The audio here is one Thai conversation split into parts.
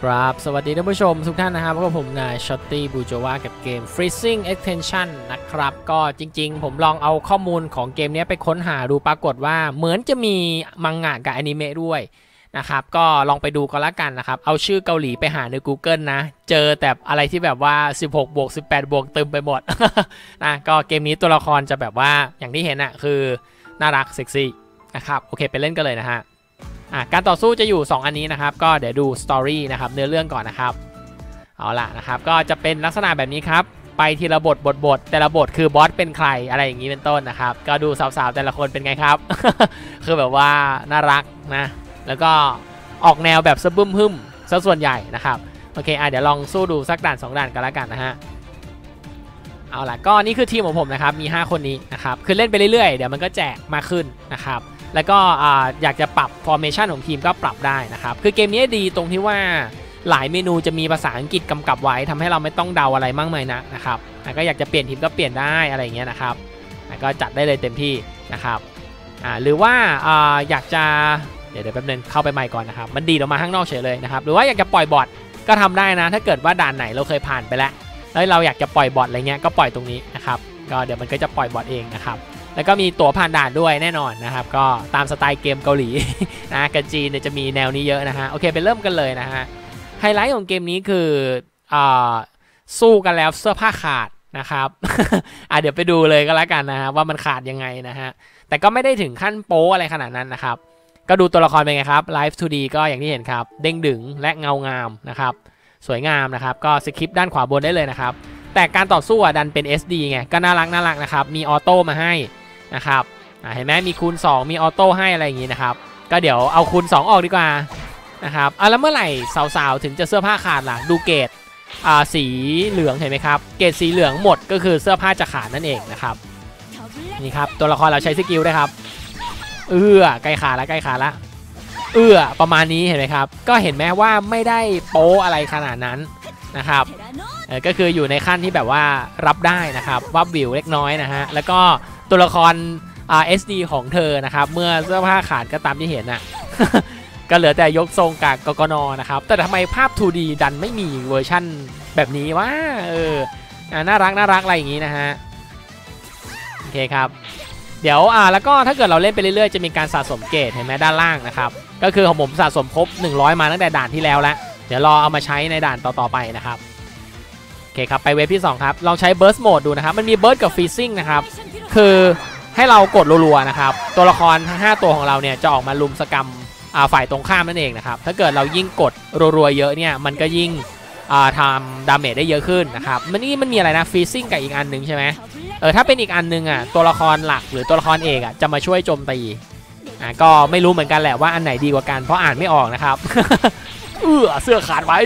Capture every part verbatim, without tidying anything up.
ครับสวัสดีท่านผู้ชมทุกท่านนะครับพบกับผมนายช็อตตี้บูโจวากับเกม Freezing Extension นะครับก็จริงๆผมลองเอาข้อมูลของเกมนี้ไปค้นหาดูปรากฏว่าเหมือนจะมีมังงะกับอนิเมะด้วยนะครับก็ลองไปดูก็แล้วกันนะครับเอาชื่อเกาหลีไปหาใน Google นะเจอแต่อะไรที่แบบว่าสิบหกบวกสิบแปดบวกเต็มไปหมด นะก็เกมนี้ตัวละครจะแบบว่าอย่างที่เห็นอะคือน่ารักเซ็กซี่นะครับโอเคไปเล่นกันเลยนะฮะการต่อสู้จะอยู่สองอันนี้นะครับก็เดี๋ยวดูสตอรี่นะครับเนื้อเรื่องก่อนนะครับเอาล่ะนะครับก็จะเป็นลักษณะแบบนี้ครับไปทีละบทบทบทแต่ละบทคือบอสเป็นใครอะไรอย่างนี้เป็นต้นนะครับก็ดูสาวๆแต่ละคนเป็นไงครับ คือแบบว่าน่ารักนะแล้วก็ออกแนวแบบสะบึ้มหึ่มซะส่วนใหญ่นะครับโอเคอ่ะเดี๋ยวลองสู้ดูสักด่านสองด่านกันแล้วกันนะฮะเอาล่ะก็นี่คือทีมของผมนะครับมีห้าคนนี้นะครับคือเล่นไปเรื่อยๆเดี๋ยวมันก็แจกมากขึ้นนะครับแล้วก็อยากจะปรับ formation ของทีมก็ปรับได้นะครับคือเกมนี้ดีตรงที่ว่าหลายเมนูจะมีภาษาอังกฤษกำกับไว้ทำให้เราไม่ต้องเดาอะไรมากมายนะนะครับก็อยากจะเปลี่ยนทีมก็เปลี่ยนได้อะไรอย่างเงี้ยนะครับก็จัดได้เลยเต็มที่นะครับหรือว่าอยากจะเดี๋ยวเดี๋ยวแป๊บนึงเข้าไปใหม่ก่อนนะครับมันดีออกมาข้างนอกเฉยเลยนะครับหรือว่าอยากจะปล่อยบอทก็ทำได้นะถ้าเกิดว่าด่านไหนเราเคยผ่านไปแล้วแล้วเราอยากจะปล่อยบอทอะไรเงี้ยก็ปล่อยตรงนี้นะครับก็เดี๋ยวมันก็จะปล่อยบอทเองนะครับแล้วก็มีตั๋วผ่านด่านด้วยแน่นอนนะครับก็ตามสไตล์เกมเกาหลีนะกับจีนเนี่ยจะมีแนวนี้เยอะนะฮะโอเคไปเริ่มกันเลยนะฮะไฮไลท์ของเกมนี้คืออ่าสู้กันแล้วเสื้อผ้าขาดนะครับ อ่ะเดี๋ยวไปดูเลยก็แล้วกันนะฮะว่ามันขาดยังไงนะฮะแต่ก็ไม่ได้ถึงขั้นโป๊อะไรขนาดนั้นนะครับก็ดูตัวละครเป็นไงครับ Live ทู ดี ก็อย่างที่เห็นครับเด้งดึงและเงางามนะครับสวยงามนะครับก็สคริปต์ด้านขวาบนได้เลยนะครับแต่การต่อสู้ดันเป็น เอส ดี ไงก็น่ารักน่ารักนะครับมีออโต้มาให้นะครับเห็นไหมมีคูณสองมีออโต้ให้อะไรอย่างนี้นะครับก็เดี๋ยวเอาคูณสองออกดีกว่านะครับอ่ะแล้วเมื่อไหร่สาวๆถึงจะเสื้อผ้าขาดล่ะดูเกรดอ่าสีเหลืองเห็นไหมครับเกรดสีเหลืองหมดก็คือเสื้อผ้าจะขาดนั่นเองนะครับนี่ครับตัวละครเราใช้สกิลได้ครับเอื้อใกล้ขาดแล้วใกล้ขาดแล้วเอื้อประมาณนี้เห็นไหมครับก็เห็นไหมว่าไม่ได้โป๊อะไรขนาดนั้นนะครับก็คืออยู่ในขั้นที่แบบว่ารับได้นะครับวับวิวเล็กน้อยนะฮะแล้วก็ตัวละคร อาร์ เอส ดี ของเธอนะครับเมื่อเสื้อผ้าขาดก็ตามที่เห็นน่ะ ก็เหลือแต่ยกทรงกากกกนนะครับแต่ทำไมภาพ ทู ดี ดันไม่มีเวอร์ชั่นแบบนี้วะเออน่ารักน่ารักอะไรอย่างนี้นะฮะโอเคครับเดี๋ยวอ่าแล้วก็ถ้าเกิดเราเล่นไปเรื่อยๆจะมีการสะสมเกรดเห็นไหมด้านล่างนะครับก็คือของผมสะสมครบหนึ่งร้อยมาตั้งแต่ด่านที่แล้วแล้วเดี๋ยวรอเอามาใช้ในด่านต่อๆไปนะครับโอเคครับไปเวฟที่สองครับลองใช้ Burst Mode ดูนะครับมันมี Burst กับ Freezing นะครับคือให้เรากดรัวๆนะครับตัวละครทั้งห้าตัวของเราเนี่ยจะออกมาลุมสกรรมฝ่ายตรงข้ามนั่นเองนะครับถ้าเกิดเรายิ่งกดรัวๆเยอะเนี่ยมันก็ยิ่งทำดาเมจได้เยอะขึ้นนะครับมันนี่มันมีอะไรนะ Freezing กับอีกอันหนึ่งใช่ไหมเออถ้าเป็นอีกอันนึงอ่ะตัวละครหลักหรือตัวละครเอกอ่ะจะมาช่วยโจมตีอ่ะก็ไม่รู้เหมือนกันแหละว่าอันไหนดีกว่ากันเพราะอ่านไม่ออกนะครับ เออเสื้อขาดไว้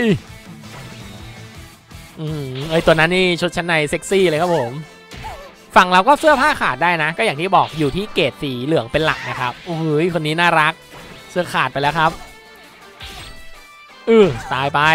อืมไอตัวนั้นนี่ชุดชั้นในเซ็กซี่เลยครับผมฝั่งเราก็เสื้อผ้าขาดได้นะก็อย่างที่บอกอยู่ที่เกรดสีเหลืองเป็นหลักนะครับโอ้ยคนนี้น่ารักเสื้อขาดไปแล้วครับเออตายไป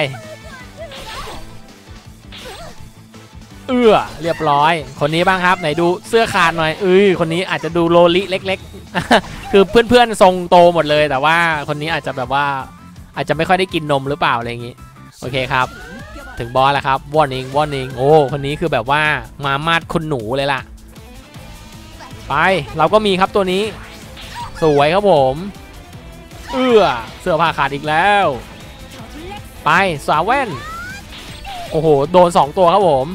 เออเรียบร้อยคนนี้บ้างครับไหนดูเสื้อขาดหน่อยเอ้ยคนนี้อาจจะดูโลลิเล็กๆ คือเพื่อนๆทรงโตหมดเลยแต่ว่าคนนี้อาจจะแบบว่าอาจจะไม่ค่อยได้กินนมหรือเปล่าอะไรอย่างนี้โอเคครับถึงบอสแล้วครับวอร์นิ่งวอร์นิ่งโอ้คนนี้คือแบบว่ามามาดคุณหนูเลยล่ะไปเราก็มีครับตัวนี้สวยครับผมเอื้อเสื้อผ้าขาดอีกแล้วไปสาวแว่นโอ้โหโดนสองตัวครับผม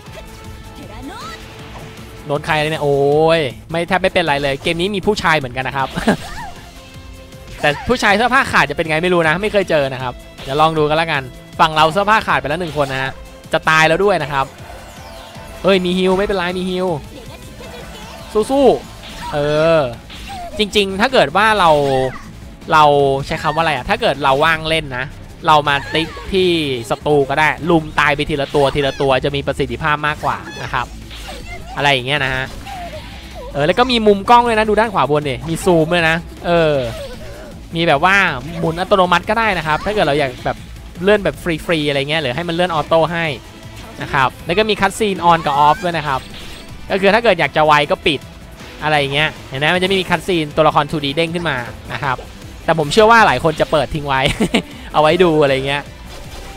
โดนใครเลยเนี่ยโอ้ยไม่แทบไม่เป็นไรเลยเกมนี้มีผู้ชายเหมือนกันนะครับ แต่ผู้ชายเสื้อผ้าขาดจะเป็นไงไม่รู้นะไม่เคยเจอนะครับเดี๋ยวลองดูกันแล้วกันฝั่งเราเสื้อผ้าขาดไปแล้วหนึ่งคนนะฮะจะตายแล้วด้วยนะครับเอ้ยมีฮิวไม่เป็นไรมีฮิวสู้ๆเออจริงๆถ้าเกิดว่าเราเราใช้คำว่าอะไรอะถ้าเกิดเราว่างเล่นนะเรามาติ๊กที่ศัตรูก็ได้ลุมตายไปทีละตัวทีละตัวจะมีประสิทธิภาพมากกว่านะครับอะไรอย่างเงี้ยนะฮะเออแล้วก็มีมุมกล้องเลยนะดูด้านขวาบนเนี่ยมีซูมเลยนะเออมีแบบว่าหมุนอัตโนมัติก็ได้นะครับถ้าเกิดเราอยากแบบเลื่อนแบบฟรีๆอะไรเงี้ยหรือให้มันเลื่อนออโต้ให้นะครับแล้วก็มีคัตซีนออนกับออฟด้วยนะครับก็คือถ้าเกิดอยากจะไวก็ปิดอะไรอย่างเงี้ยเห็นไหมมันจะมีคัตซีนตัวละคร ทู ดี เด้งขึ้นมานะครับแต่ผมเชื่อว่าหลายคนจะเปิดทิ้งไว้ เอาไว้ดูอะไรเงี้ย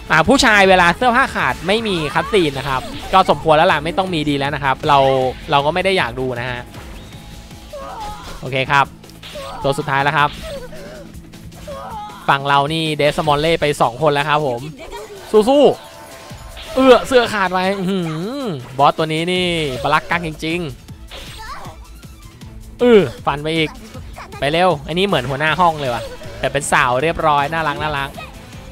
อ่าผู้ชายเวลาเสื้อผ้าขาดไม่มีคัตซีนนะครับก็สมควรแล้วล่ะไม่ต้องมีดีแล้วนะครับเราเราก็ไม่ได้อยากดูนะฮะโอเคครับตัวสุดท้ายแล้วครับฝั่งเรานี่เดสมอลเล่ไปสองคนแล้วครับผมสู้ๆเอื้อเสื้อขาดไปบอสตัวนี้นี่บลักกักจริงๆเออฟันไปอีกไปเร็วอันนี้เหมือนหัวหน้าห้องเลยว่ะแต่เป็นสาวเรียบร้อยน่ารักน่ารัก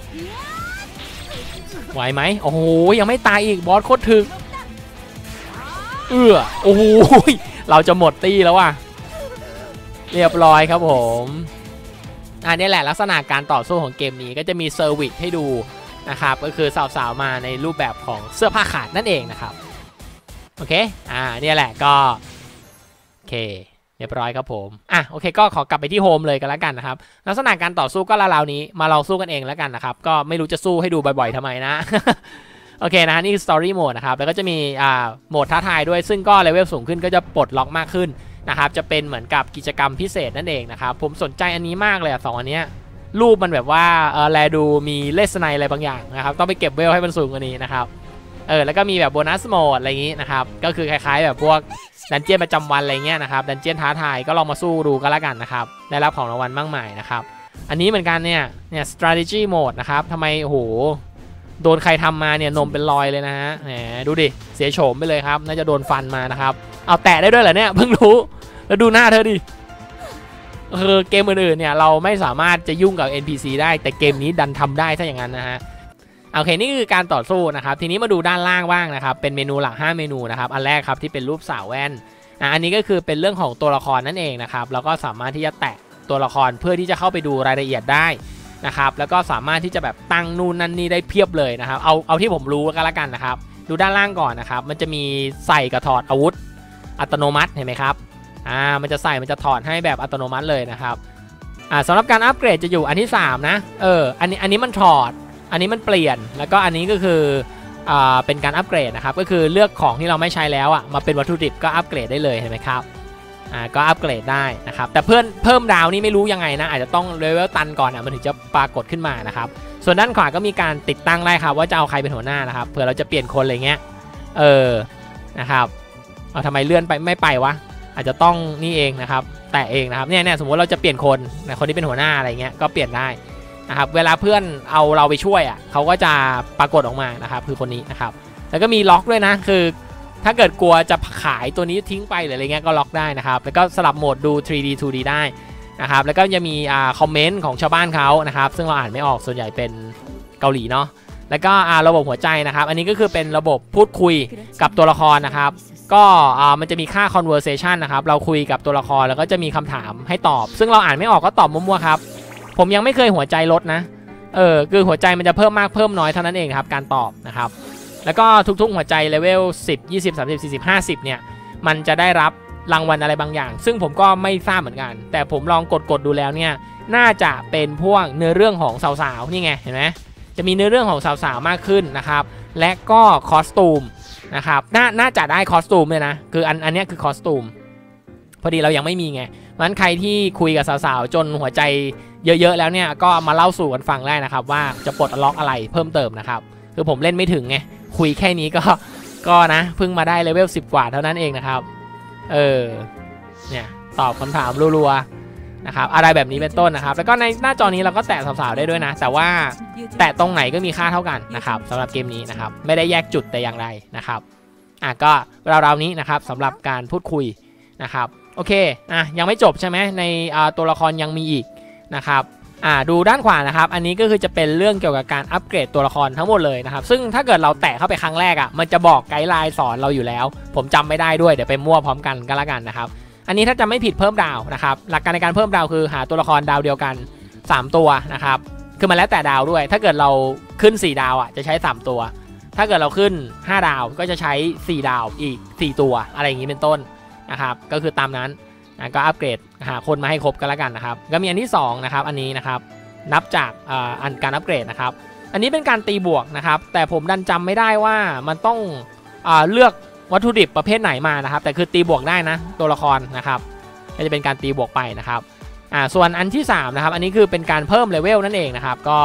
ไหวไหมโอ้โหยังไม่ตายอีกบอสโคตรถึกเอื้อโอ้โหเราจะหมดตีแล้วว่ะเรียบร้อยครับผมอันนี้แหละลักษณะการต่อสู้ของเกมนี้ก็จะมีเซอร์วิสให้ดูนะครับก็คือสาวๆมาในรูปแบบของเสื้อผ้าขาดนั่นเองนะครับโอเคอ่าเนี่ยแหละก็โอเคเรียบร้อยครับผมอ่ะโอเคก็ขอกลับไปที่โฮมเลยกันแล้วกันนะครับลักษณะการต่อสู้ก็ราวๆนี้มาลองสู้กันเองแล้วกันนะครับก็ไม่รู้จะสู้ให้ดูบ่อยๆทำไมนะ โอเคนะนี่คือ Story Mode นะครับแล้วก็จะมีอ่าโหมดท้าทายด้วยซึ่งก็เลเวลสูงขึ้นก็จะปลดล็อกมากขึ้นนะครับจะเป็นเหมือนกับกิจกรรมพิเศษนั่นเองนะครับผมสนใจอันนี้มากเลยสองอันนี้รูปมันแบบว่าเออแลดูมีเลสไนอะไรบางอย่างนะครับต้องไปเก็บเวลให้มันสูงกว่านี้นะครับเออแล้วก็มีแบบโบนัสโหมดอะไรอย่างนี้นะครับก็คือคล้ายๆแบบพวกดันเจี้ยนประจำวันอะไรเงี้ยนะครับดันเจี้ยนท้าทายก็ลองมาสู้ดูกันแล้วกันนะครับได้รับของรางวัลมากมายนะครับอันนี้เหมือนกันเนี่ยเนี่ย strategy mode นะครับทำไมโอ้โหโดนใครทำมาเนี่ยนมเป็นรอยเลยนะฮะแหมดูดิเสียโฉมไปเลยครับน่าจะโดนฟันมานะครับเอาแตะได้ด้วยเหรอเนี่ยเพิ่งรู้แล้วดูหน้าเธอดิคือเกมอื่นๆเนี่ยเราไม่สามารถจะยุ่งกับ เอ็น พี ซี ได้แต่เกมนี้ดันทำได้ถ้าอย่างนั้นนะฮะโอเคนี่คือการต่อสู้นะครับทีนี้มาดูด้านล่างบ้างนะครับเป็นเมนูหลักห้าเมนูนะครับอันแรกครับที่เป็นรูปสาวแว่นอ่ะอันนี้ก็คือเป็นเรื่องของตัวละครนั่นเองนะครับแล้วก็สามารถที่จะแตะตัวละครเพื่อที่จะเข้าไปดูรายละเอียดได้นะครับแล้วก็สามารถที่จะแบบตั้งนู่นนั่นนี่ได้เพียบเลยนะครับเอาเอาที่ผมรู้ก็แล้วกันนะครับดูด้านล่างก่อนนะครับมันจะมีใส่กับถอดอาวุธอัตโนมัติเห็นไหมครับอ่ามันจะใส่มันจะถอดให้แบบอัตโนมัติเลยนะครับอ่าสำหรับการอัปเกรดจะอยู่อันที่สามนะเอออันนี้อันนี้มันถอดอันนี้มันเปลี่ยนแล้วก็อันนี้ก็คืออ่าเป็นการอัปเกรดนะครับก็คือเลือกของที่เราไม่ใช้แล้วอ่ะมาเป็นวัตถุดิบก็อัปเกรดได้เลยเห็นไหมครับอ่าก็อัปเกรดได้นะครับแต่เพิ่มเพิ่มดาวนี่ไม่รู้ยังไงนะอาจจะต้องเลเวลตันก่อนอ่ะมันถึงจะปรากฏขึ้นมานะครับส่วนด้านขวาก็มีการติดตั้งได้ครับว่าจะเอาใครเป็นหัวหน้านะครับเผื่อเราจะเปลี่ยนคนอะไรเงี้ยเออนะครับเอาทำไมเลื่อนไปไม่ไปวะอาจจะต้องนี่เองนะครับแต่เองนะครับเนี่ยเนี่ยสมมติเราจะเปลี่ยนคนนะคนที่เป็นหัวหน้าอะไรเงี้ยก็เปลี่ยนได้นะครับเวลาเพื่อนเอาเราไปช่วยอ่ะเขาก็จะปรากฏออกมานะครับคือคนนี้นะครับแล้วก็มีล็อกด้วยนะคือถ้าเกิดกลัวจะขายตัวนี้ทิ้งไปหรืออะไรเงี้ยก็ล็อกได้นะครับแล้วก็สลับโหมดดู ทรี ดี ทู ดี ได้นะครับแล้วก็จะมีอ่าคอมเมนต์ของชาวบ้านเขานะครับซึ่งเราอ่านไม่ออกส่วนใหญ่เป็นเกาหลีเนาะแล้วก็อ่าระบบหัวใจนะครับอันนี้ก็คือเป็นระบบพูดคุยกับตัวละครนะครับก็มันจะมีค่า conversation นะครับเราคุยกับตัวละครแล้วก็จะมีคำถามให้ตอบซึ่งเราอ่านไม่ออกก็ตอบมั่วๆครับผมยังไม่เคยหัวใจลดนะเออคือหัวใจมันจะเพิ่มมากเพิ่มน้อยเท่านั้นเองครับการตอบนะครับแล้วก็ทุกๆหัวใจเลเวลสิบ ยี่สิบ สามสิบ สี่สิบ ห้าสิบเนี่ยมันจะได้รับรางวัลอะไรบางอย่างซึ่งผมก็ไม่ทราบเหมือนกันแต่ผมลองกดๆดูแล้วเนี่ยน่าจะเป็นพวกเนื้อเรื่องของสาวๆนี่ไงเห็นไหมจะมีเนื้อเรื่องของสาวๆมากขึ้นนะครับและก็คอสตูมนะครับน่าน่าจะได้คอสตูมเลยนะคืออันอันนี้คือคอสตูมพอดีเรายังไม่มีไงเพราะฉะนั้นใครที่คุยกับสาวๆจนหัวใจเยอะๆแล้วเนี่ยก็มาเล่าสู่กันฟังได้นะครับว่าจะปลดล็อกอะไรเพิ่มเติมนะครับคือผมเล่นไม่ถึงไงคุยแค่นี้ก็ก็นะเพิ่งมาได้เลเวลสิบกว่าเท่านั้นเองนะครับเออเนี่ยตอบคำถามรัวๆนะครับอะไรแบบนี้เป็นต้นนะครับแล้วก็ในหน้าจอนี้เราก็แตะสาวๆได้ด้วยนะแต่ว่าแตะตรงไหนก็มีค่าเท่ากันนะครับสำหรับเกมนี้นะครับไม่ได้แยกจุดแต่อย่างไรนะครับอ่ะก็ราวๆนี้นะครับสำหรับการพูดคุยนะครับโอเคอ่ะยังไม่จบใช่ไหมในตัวละครยังมีอีกนะครับอ่าดูด้านขวานะครับอันนี้ก็คือจะเป็นเรื่องเกี่ยวกับการอัปเกรดตัวละครทั้งหมดเลยนะครับซึ่งถ้าเกิดเราแตะเข้าไปครั้งแรกอ่ะมันจะบอกไกด์ไลน์สอนเราอยู่แล้วผมจำไม่ได้ด้วยเดี๋ยวไปมั่วพร้อมกันก็แล้วกันนะครับอันนี้ถ้าจะไม่ผิดเพิ่มดาวนะครับหลักการในการเพิ่มดาวคือหาตัวละครดาวเดียวกันสามตัวนะครับคือมันแล้วแต่ดาวด้วยถ้าเกิดเราขึ้นสี่ดาวอ่ะจะใช้สามตัวถ้าเกิดเราขึ้นห้าดาวก็จะใช้สี่ดาวอีกสี่ตัวอะไรอย่างนี้เป็นต้นนะครับก็คือตามนั้นนะก็อัปเกรดหาคนมาให้ครบกันแล้วกันนะครับก็มีอันที่สองนะครับอันนี้นะครับนับจากอันการอัปเกรดนะครับอันนี้เป็นการตีบวกนะครับแต่ผมดันจำไม่ได้ว่ามันต้องเลือกวัตถุดิบประเภทไหนมานะครับแต่คือตีบวกได้นะตัวละครนะครับก็จะเป็นการตีบวกไปนะครับอ่าส่วนอันที่สามนะครับอันนี้คือเป็นการเพิ่มเลเวลนั่นเองนะครับก็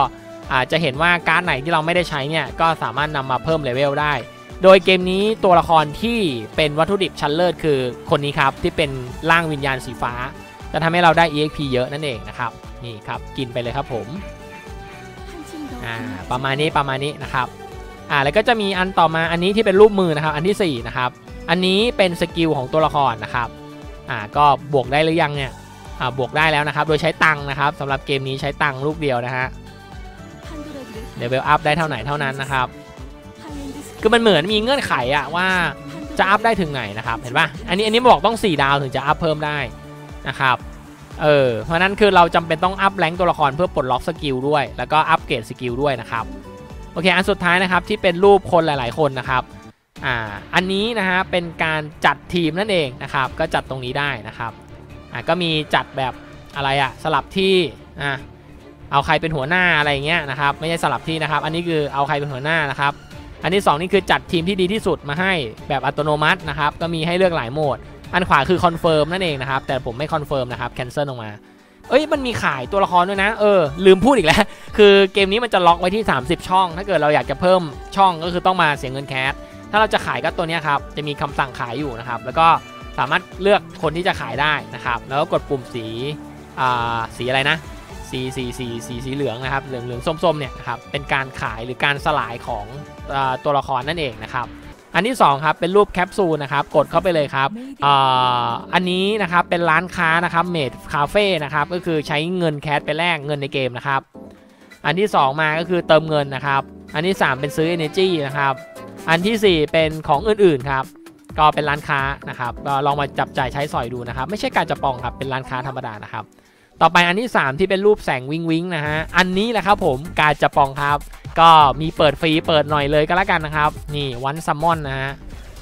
อาจจะเห็นว่าการ์ดไหนที่เราไม่ได้ใช้เนี่ยก็สามารถนำมาเพิ่มเลเวลได้โดยเกมนี้ตัวละครที่เป็นวัตถุดิบชั้นเลิศคือคนนี้ครับที่เป็นร่างวิญญาณสีฟ้าจะทำให้เราได้ อี เอ็กซ์ พี เยอะนั่นเองนะครับนี่ครับกินไปเลยครับผมอ่าประมาณนี้ประมาณนี้นะครับอ่าแล้วก็จะมีอันต่อมาอันนี้ที่เป็นรูปมือนะครับอันที่สี่นะครับอันนี้เป็นสกิลของตัวละครนะครับอ่าก็บวกได้หรือยังเนี่ยอ่าบวกได้แล้วนะครับโดยใช้ตังค์นะครับสำหรับเกมนี้ใช้ตังค์ลูกเดียวนะฮะเลเวลอัพได้เท่าไหนเท่านั้นนะครับคือมันเหมือนมีเงื่อนไขอะว่าจะอัพได้ถึงไหนนะครับเห็นป่ะอันนี้อันนี้บอกต้องสี่ดาวถึงจะอัพเพิ่มได้นะครับเออเพราะนั้นคือเราจำเป็นต้องอัพแรงตัวละครเพื่อปลดล็อกสกิลด้วยแล้วก็อัพเกรดสกิลด้วยนะครับโอเคอันสุดท้ายนะครับที่เป็นรูปคนหลายๆคนนะครับอ่าอันนี้นะฮะเป็นการจัดทีมนั่นเองนะครับก็จัดตรงนี้ได้นะครับอ่าก็มีจัดแบบอะไรอะสลับที่อ่าเอาใครเป็นหัวหน้าอะไรเงี้ยนะครับไม่ใช่สลับที่นะครับอันนี้คือเอาใครเป็นหัวหน้านะครับอันที่สองนี่คือจัดทีมที่ดีที่สุดมาให้แบบอัตโนมัตินะครับก็มีให้เลือกหลายโหมดอันขวาคือคอนเฟิร์มนั่นเองนะครับแต่ผมไม่คอนเฟิร์มนะครับแคนเซิลออกมาเอ้ยมันมีขายตัวละครด้วยนะเออลืมพูดอีกแล้วคือเกมนี้มันจะล็อกไว้ที่สามสิบช่องถ้าเกิดเราอยากจะเพิ่มช่องก็คือต้องมาเสียเงินแคสถ้าเราจะขายก็ตัวนี้ครับจะมีคำสั่งขายอยู่นะครับแล้วก็สามารถเลือกคนที่จะขายได้นะครับแล้วก็กดปุ่มสีอ่าสีอะไรนะสีสีสีสีสีเหลืองนะครับเหลืองเหลืองส้มๆเนี่ยนะครับเป็นการขายหรือการสลายของตัวละครนั่นเองนะครับอันที่สองครับเป็นรูปแคปซูลนะครับกดเข้าไปเลยครับอ่าอันนี้นะครับเป็นร้านค้านะครับเมดคาเฟ่นะครับก็คือใช้เงินแคสไปแลกเงินในเกมนะครับอันที่สองมาก็คือเติมเงินนะครับอันที่สามเป็นซื้อ Energy นะครับอันที่สี่เป็นของอื่นๆครับก็เป็นร้านค้านะครับก็ลองมาจับจ่ายใช้สอยดูนะครับไม่ใช่การจะปองครับเป็นร้านค้าธรรมดานะครับต่อไปอันที่สามที่เป็นรูปแสงวิงวิงนะฮะอันนี้แหละครับผมการจะปองครับก็มีเปิดฟรีเปิดหน่อยเลยก็แล้วกันนะครับนี่วันซัมมอนนะฮะ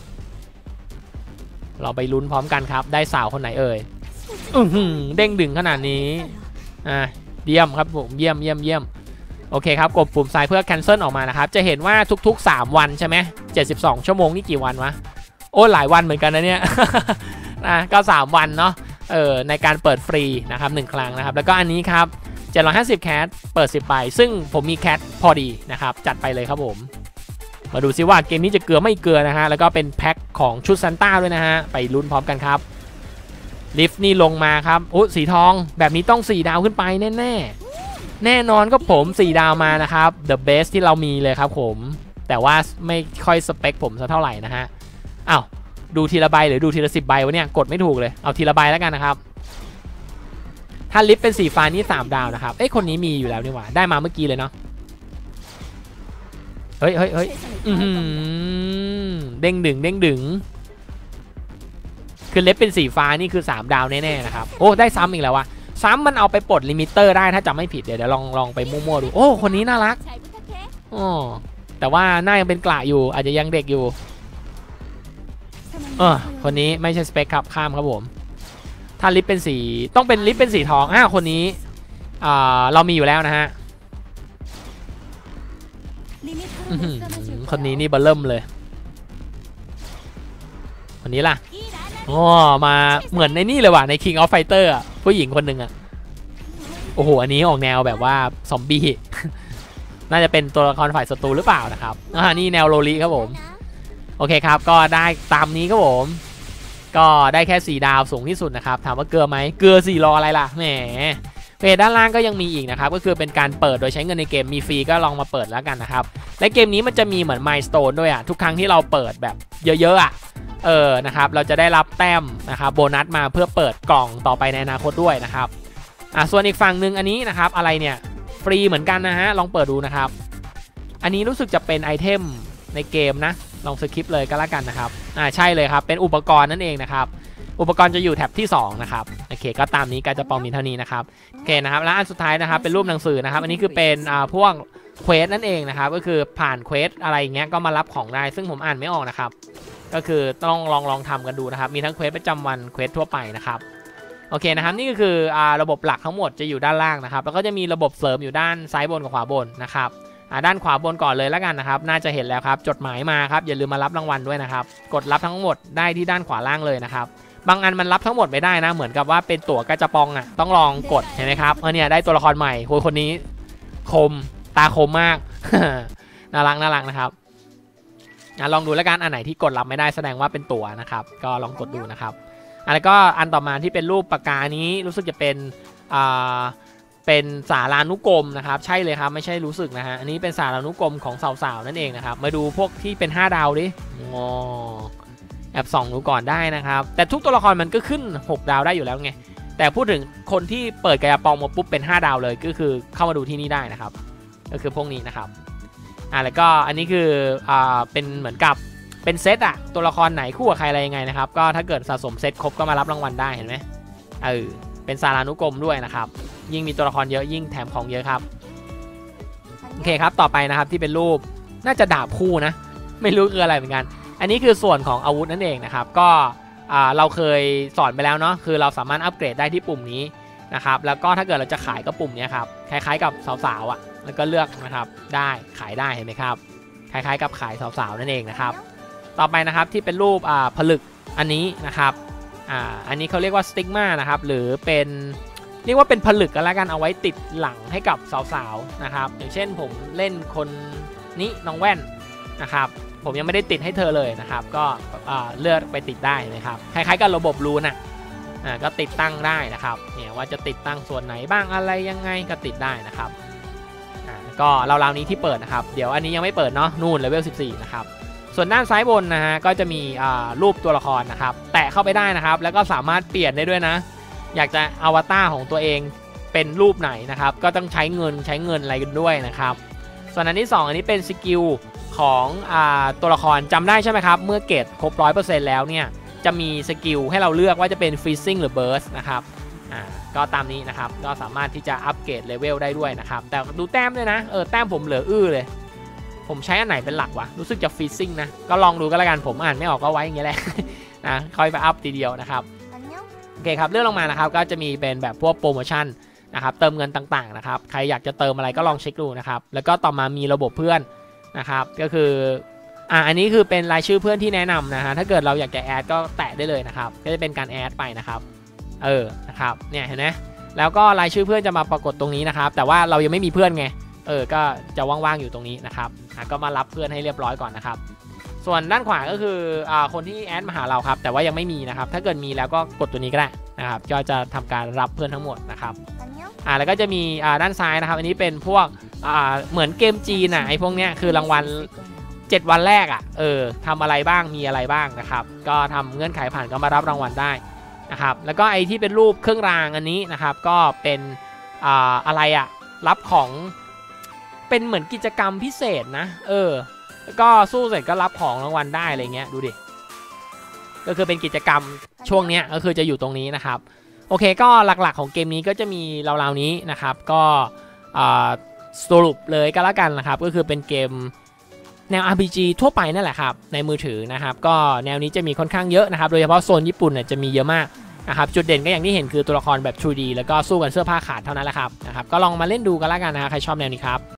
เราไปลุ้นพร้อมกันครับได้สาวคนไหนเอ่ยอื้อหือเด้งดึงขนาดนี้อ่ะเยี่ยมครับผมเยี่ยมเยี่ยมเยี่ยมโอเคครับกดปุ่มซ้ายเพื่อ cancel ออกมานะครับจะเห็นว่าทุกๆสามวันใช่ไหมเจ็ดสิบสองชั่วโมงนี่กี่วันวะโอ้หลายวันเหมือนกันนะเนี่ย นะก็สามวันเนาะเออในการเปิดฟรีนะครับหนึ่งครั้งนะครับแล้วก็อันนี้ครับเจ็ดร้อยห้าสิบแคทเปิดสิบใบซึ่งผมมีแคทพอดีนะครับจัดไปเลยครับผมมาดูซิว่าเกมนี้จะเกลือไม่เกลือนะฮะแล้วก็เป็นแพ็คของชุดซันต้าด้วยนะฮะไปลุ้นพร้อมกันครับลิฟต์นี่ลงมาครับโอ้สีทองแบบนี้ต้องสี่ดาวขึ้นไปแน่แน่แน่นอนก็ผมสี่ดาวมานะครับ The best ที่เรามีเลยครับผมแต่ว่าไม่ค่อยสเปคผมสักเท่าไหร่นะฮะอ้าวดูทีละใบหรือดูทีละสิบใบวะเนี่ยกดไม่ถูกเลยเอาทีละใบแล้วกันนะครับถ้าลิฟต์เป็นสีฟ้านี่สามดาวนะครับเอ้ยคนนี้มีอยู่แล้วนี่หว่าได้มาเมื่อกี้เลยเนาะเฮ้ยเฮ้ยเฮ้ยเด้งดึงเด้งดึงคือลิฟต์เป็นสีฟ้านี่คือสามดาวแน่ๆนะครับโอ้ได้ซ้ำอีกแล้ววะซ้ำมันเอาไปปลดลิมิเตอร์ได้ถ้าจำไม่ผิดเดี๋ยวเดี๋ยวลองลองไปมั่วๆดูโอ้คนนี้น่ารักอ๋อแต่ว่าหน้ายังเป็นกระอยู่อาจจะยังเด็กอยู่เออคนนี้ไม่ใช่สเปคครับข้ามครับผมถ้าลิฟต์เป็นสีต้องเป็นลิฟต์เป็นสีทองอ่าคนนี้อ่าเรามีอยู่แล้วนะฮะคนนี้นี่เบลเริ่มเลยคนนี้ล่ะอ๋อมาเหมือนในนี่เลยว่ะใน King of Fighter อ่ะผู้หญิงคนหนึ่งอ่ะโอ้โหอันนี้ออกแนวแบบว่าซอมบี้น่าจะเป็นตัวละครฝ่ายศัตรูหรือเปล่านะครับอ่านี่แนวโรลีครับผมโอเคครับก็ได้ตามนี้ครับผมก็ได้แค่สี่ดาวสูงที่สุดนะครับถามว่าเกลือไหมเกลือสี่รออะไรล่ะแหมเพจด้านล่างก็ยังมีอีกนะครับก็คือเป็นการเปิดโดยใช้เงินในเกมมีฟรีก็ลองมาเปิดแล้วกันนะครับและเกมนี้มันจะมีเหมือน Milestone ด้วยอ่ะทุกครั้งที่เราเปิดแบบเยอะๆอ่ะเออนะครับเราจะได้รับแต้มนะครับโบนัสมาเพื่อเปิดกล่องต่อไปในอนาคตด้วยนะครับอ่ะส่วนอีกฝั่งหนึ่งอันนี้นะครับอะไรเนี่ยฟรีเหมือนกันนะฮะลองเปิดดูนะครับอันนี้รู้สึกจะเป็นไอเทมในเกมนะลองสคริปเลยก็แล้วกันนะครับอ่าใช่เลยครับเป็นอุปกรณ์นั่นเองนะครับอุปกรณ์จะอยู่แท็บที่สองนะครับโอเคก็ตามนี้การจะปองมีเท่านี้นะครับโอเคนะครับแล้วอันสุดท้ายนะครับเป็นรูปหนังสือนะครับอันนี้คือเป็นอ่าพวกเควสนั่นเองนะครับก็คือผ่านเควสอะไรเงี้ยก็มารับของได้ซึ่งผมอ่านไม่ออกนะครับก็คือต้องลองลองทำกันดูนะครับมีทั้งเควสประจำวันเควสทั่วไปนะครับโอเคนะครับนี่ก็คืออ่าระบบหลักทั้งหมดจะอยู่ด้านล่างนะครับแล้วก็จะมีระบบเสริมอยู่ด้านซ้ายบนกับขวาบนนะครับด้านขวาบนก่อนเลยแล้วกันนะครับน่าจะเห็นแล้วครับจดหมายมาครับอย่าลืมมารับรางวัลด้วยนะครับกดรับทั้งหมดได้ที่ด้านขวาล่างเลยนะครับบางอันมันรับทั้งหมดไม่ได้นะเหมือนกับว่าเป็นตั๋วกระจะปองอ่ะต้องลองกดเห็นไหมครับเออเนี่ยได้ตัวละครใหม่คนคนนี้คมตาคมมาก น่ารักน่ารักนะครับลองดูแล้วกันอันไหนที่กดรับไม่ได้แสดงว่าเป็นตั๋วนะครับก็ลองกดดูนะครับแล้วก็อันต่อมาที่เป็นรูปปากกานี้รู้สึกจะเป็นอ่าเป็นสารานุกรมนะครับใช่เลยครับไม่ใช่รู้สึกนะฮะอันนี้เป็นสารานุกรมของสาวๆนั่นเองนะครับมาดูพวกที่เป็นห้าดาวดิงอแอบส่องดูก่อนได้นะครับแต่ทุกตัวละครมันก็ขึ้นหกดาวได้อยู่แล้วไงแต่พูดถึงคนที่เปิดกายปองมาปุ๊บเป็นห้าดาวเลยก็คือเข้ามาดูที่นี่ได้นะครับก็คือพวกนี้นะครับอ่าแล้วก็อันนี้คืออ่าเป็นเหมือนกับเป็นเซตอะตัวละครไหนคู่กับใครอะไรยังไงนะครับก็ถ้าเกิดสะสมเซตครบก็มารับรางวัลได้เห็นไหมเออเป็นสารานุกรมด้วยนะครับยิ่งมีตัวละครเยอะยิ่งแถมของเยอะครับโอเคครับต่อไปนะครับที่เป็นรูปน่าจะดาบคู่นะไม่รู้คืออะไรเหมือนกันอันนี้คือส่วนของอาวุธนั่นเองนะครับก็เราเคยสอนไปแล้วเนาะคือเราสามารถอัปเกรดได้ที่ปุ่มนี้นะครับแล้วก็ถ้าเกิดเราจะขายก็ปุ่มนี้ครับคล้ายๆกับสาวๆอ่ะแล้วก็เลือกนะครับได้ขายได้เห็นไหมครับคล้ายๆกับขายสาวๆนั่นเองนะครับต่อไปนะครับที่เป็นรูปอ่าผลึกอันนี้นะครับอ่าอันนี้เขาเรียกว่าสติ๊กมานะครับหรือเป็นเรียกว่าเป็นผลึกกันแล้วกันเอาไว้ติดหลังให้กับสาวๆนะครับอย่างเช่นผมเล่นคนนี้น้องแว่นนะครับผมยังไม่ได้ติดให้เธอเลยนะครับก็เลือกไปติดได้นะครับคล้ายๆกับระบบรูนอ่ะก็ติดตั้งได้นะครับเนี่ยว่าจะติดตั้งส่วนไหนบ้างอะไรยังไงก็ติดได้นะครับก็ราวๆนี้ที่เปิดนะครับเดี๋ยวอันนี้ยังไม่เปิดเนาะนู่นเลเวลสิบสี่นะครับส่วนด้านซ้ายบนนะฮะก็จะมีรูปตัวละครนะครับแตะเข้าไปได้นะครับแล้วก็สามารถเปลี่ยนได้ด้วยนะอยากจะอวตารของตัวเองเป็นรูปไหนนะครับก็ต้องใช้เงินใช้เงินอะไรกันด้วยนะครับส่วนอันที่สองอันนี้เป็นสกิลของอ่าตัวละครจำได้ใช่ไหมครับเมื่อเกรดครบ ร้อยเปอร์เซ็นต์ แล้วเนี่ยจะมีสกิลให้เราเลือกว่าจะเป็น freezing หรือ burst นะครับอ่าก็ตามนี้นะครับก็สามารถที่จะอัปเกรดเลเวลได้ด้วยนะครับแต่ดูแต้มด้วยนะเออแต้มผมเหลืออื้อเลยผมใช้อันไหนเป็นหลักวะรู้สึกจะ freezing นะก็ลองดูก็แล้วกันผมอ่านไม่ออกก็ไว้อย่างเงี้ยแหละ นะค่อยไปอัพทีเดียวนะครับโอเคครับเลื่อนลงมานะครับก็จะมีเป็นแบบพวกโปรโมชั่นนะครับเติมเงินต่างๆนะครับใครอยากจะเติมอะไรก็ลองเช็คดูนะครับแล้วก็ต่อมามีระบบเพื่อนนะครับก็คืออ่าอันนี้คือเป็นรายชื่อเพื่อนที่แนะนำนะฮะถ้าเกิดเราอยากจะแอดก็แตะได้เลยนะครับก็จะเป็นการแอดไปนะครับเออนะครับเนี่ยเห็นไหมแล้วก็รายชื่อเพื่อนจะมาปรากฏตรงนี้นะครับแต่ว่าเรายังไม่มีเพื่อนไงเออก็จะว่างๆอยู่ตรงนี้นะครับก็มารับเพื่อนให้เรียบร้อยก่อนนะครับส่วนด้านขวาก็คืออ่าคนที่แอดมาหาเราครับแต่ว่ายังไม่มีนะครับถ้าเกิดมีแล้วก็กดตัวนี้ก็ได้นะครับก็จะทำการรับเพื่อนทั้งหมดนะครับอ่าแล้วก็จะมีอ่าด้านซ้ายนะครับอันนี้เป็นพวกอ่าเหมือนเกมจีนอ่ะไอ้พวกเนี้ยคือรางวัลเจ็ดวันแรกอ่ะเออทำอะไรบ้างมีอะไรบ้างนะครับก็ทำเงื่อนไขผ่านก็มารับรางวัลได้นะครับแล้วก็ไอ้ที่เป็นรูปเครื่องรางอันนี้นะครับก็เป็นอ่าอะไรอ่ะรับของเป็นเหมือนกิจกรรมพิเศษนะเออก็สู้เสร็จก็รับของรางวัลได้อะไรเงี้ยดูดิก็คือเป็นกิจกรรมช่วงเนี้ยก็คือจะอยู่ตรงนี้นะครับโอเคก็หลักๆของเกมนี้ก็จะมีราวๆนี้นะครับก็สรุปเลยก็แล้วกันนะครับก็คือเป็นเกมแนว อาร์ พี จี ทั่วไปนั่นแหละครับในมือถือนะครับก็แนวนี้จะมีค่อนข้างเยอะนะครับโดยเฉพาะโซนญี่ปุ่นเนี่ยจะมีเยอะมากนะครับจุดเด่นก็อย่างที่เห็นคือตัวละครแบบ ทรู ดี แล้วก็สู้กันเสื้อผ้าขาดเท่านั้นแหละครับนะครับก็ลองมาเล่นดูกันแล้วกันนะใครชอบแนวนี้ครับ